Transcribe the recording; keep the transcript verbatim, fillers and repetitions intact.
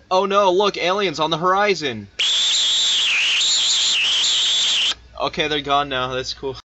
Oh no, look, aliens on the horizon! Okay, they're gone now, that's cool.